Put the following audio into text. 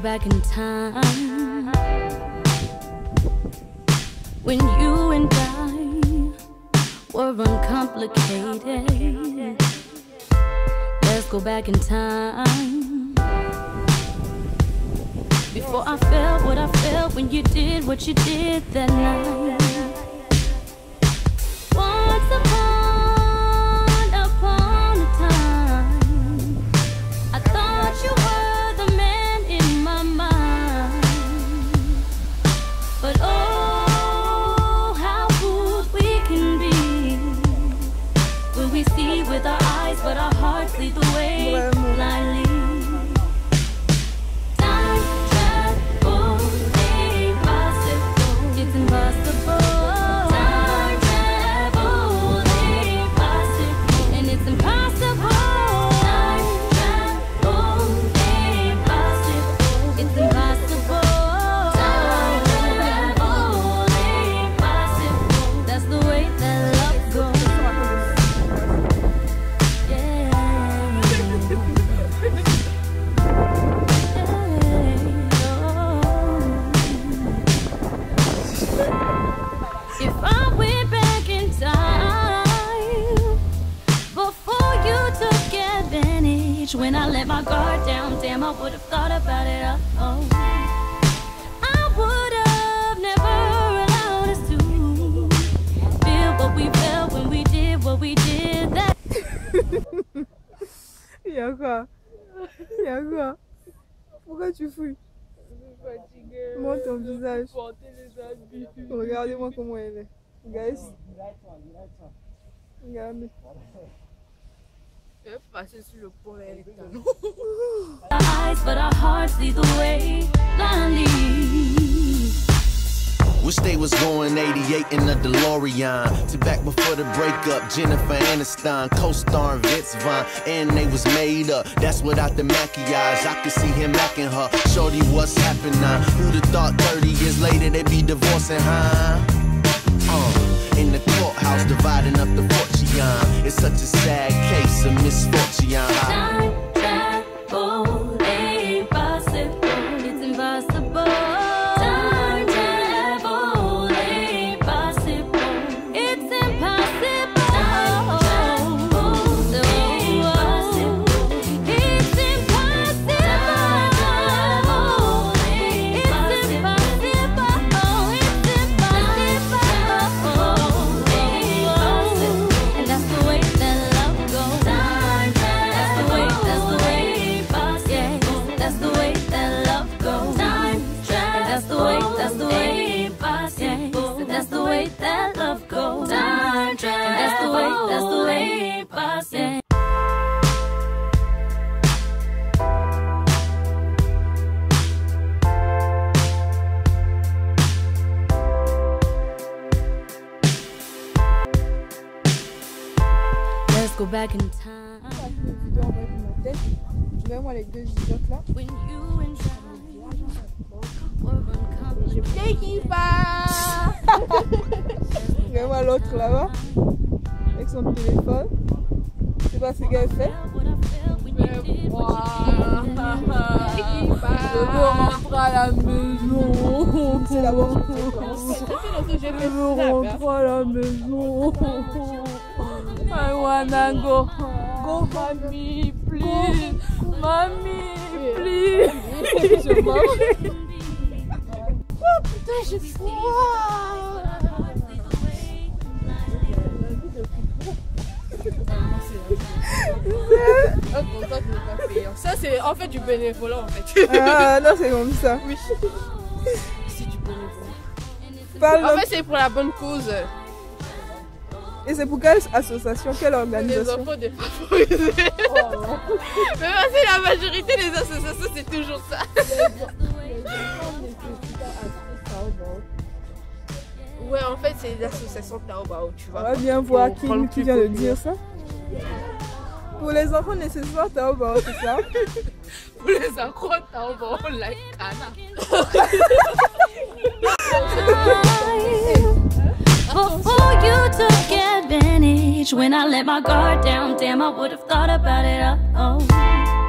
back in time when you and I were uncomplicated. Let's go back in time before I felt what I felt when you did what you did that night. Once upon a time, I thought you were the man in my mind. But oh, how fooled we can be when we see with our eyes, but our hearts lead the way blindly. Time travel ain't possible. It's impossible. Time travel ain't possible, and it's impossible. Time travel ain't possible. It's impossible. Time travel ain't possible. That's the way that love goes. If I went back in time before you took advantage, when I let my guard down, damn, I would have thought about it. Oh, I would have never allowed us to feel what we felt when we did what we did. That Y'a quoi? Y'a quoi? Pourquoi tu fouilles? Montre ton visage. Regardez-moi comment elle est. Guys. Regardez. Je vais passer sur le pont avec toi. our eyes, but our hearts lead the way blindly. Wish they was going 88 in the DeLorean. To back before the breakup, Jennifer Aniston, co-starring Vince Vaughn, and they was made up. That's without the maquillage. I could see him macking her. Shorty, what's happening? Who'd have thought 30 years later they'd be divorcing, huh? In the courthouse, dividing up the fortune. It's such a sad case of misfortune. Time travel ain't possible. It's impossible. Time travel ain't possible. It's impossible. Time travel ain't possible. It's impossible. Time travel ain't possible. It's impossible. And that's the way that love goes. Time that's the way, that's the way. Yeah, that's the way that love goes. Time that's the way, that's the way. Yeah, that's the way that love goes. Time that's the way, that's the way. Yeah. Let's go back in time Vraiment les deux idiotes là. when you and I were uncomplicated. Vraiment l'autre là-bas. Avec son téléphone. Je sais pas ce qu'elle fait. What I felt when you did what Je veux rentrer à la maison. C'est d'abord Je veux rentrer à la maison. I wanna go home. Mommy, please. Mommy, please. Je meurs. Oh putain, j'ai froid. Ça c'est en fait du bénévolat en fait. Ah non, c'est comme ça. Oui. C'est du bénévolat. Parle En fait c'est pour la bonne cause. Et c'est pour quelle association, quelle Les organisation? enfants défavorisés. Mais c'est la majorité des associations c'est toujours ça. Ouais en fait c'est l'association Taobao tu vois. On va bien voir Pour prendre qui plus vient de populaire. dire ça. Pour les enfants nécessaires, Taobao, c'est ça? Pour les accros Taobao, like Kana. before you took advantage, when I let my guard down, damn, I would have thought about it. Oh.